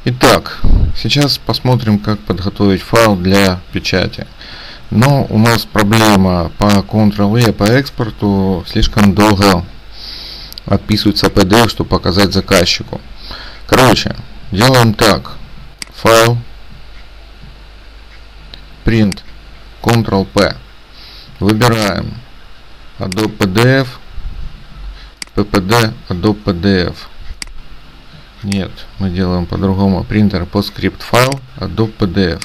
Итак, сейчас посмотрим, как подготовить файл для печати. Но у нас проблема по Ctrl-E, по экспорту слишком долго отписывается PDF, чтобы показать заказчику. Короче, делаем так. Файл, Print, Ctrl-P. Выбираем Adobe PDF, PPD, Adobe PDF. Нет, мы делаем по-другому. Принтер PostScript файл, Adobe PDF.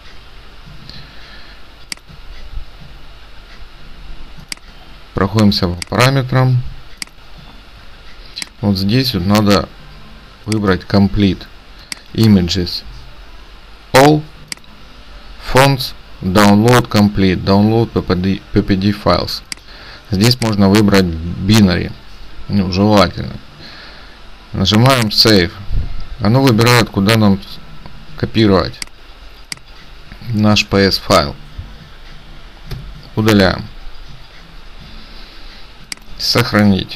Проходимся по параметрам. Вот здесь вот надо выбрать Complete, Images, All, Fonts, Download Complete, Download PPD Files. Здесь можно выбрать Binary, желательно. Нажимаем Save. Оно выбирает, куда нам копировать наш PS файл. Удаляем. Сохранить.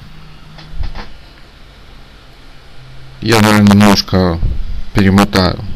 Я, наверное, немножко перемотаю.